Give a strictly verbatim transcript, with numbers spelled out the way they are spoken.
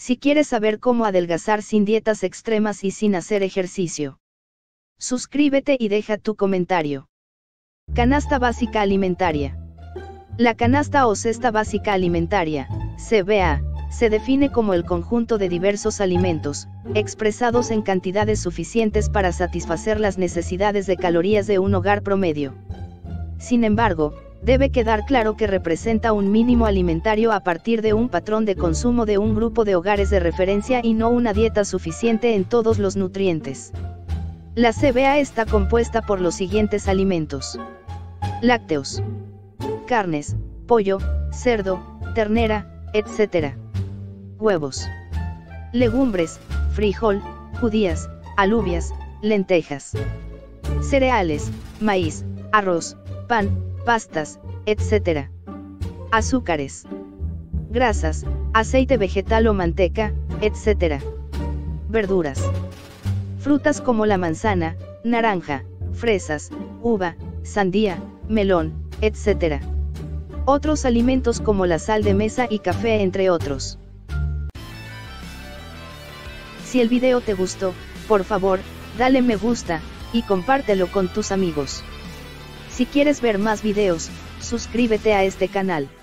Si quieres saber cómo adelgazar sin dietas extremas y sin hacer ejercicio, suscríbete y deja tu comentario. Canasta básica alimentaria. La canasta o cesta básica alimentaria, C B A, se define como el conjunto de diversos alimentos, expresados en cantidades suficientes para satisfacer las necesidades de calorías de un hogar promedio. Sin embargo, debe quedar claro que representa un mínimo alimentario a partir de un patrón de consumo de un grupo de hogares de referencia y no una dieta suficiente en todos los nutrientes. La C B A está compuesta por los siguientes alimentos: lácteos, carnes, pollo, cerdo, ternera, etcétera. Huevos, legumbres, frijol, judías, alubias, lentejas, cereales, maíz, arroz, pan, pastas, etcétera. Azúcares, grasas, aceite vegetal o manteca, etcétera. Verduras, frutas como la manzana, naranja, fresas, uva, sandía, melón, etcétera. Otros alimentos como la sal de mesa y café, entre otros. Si el video te gustó, por favor, dale me gusta, y compártelo con tus amigos. Si quieres ver más videos, suscríbete a este canal.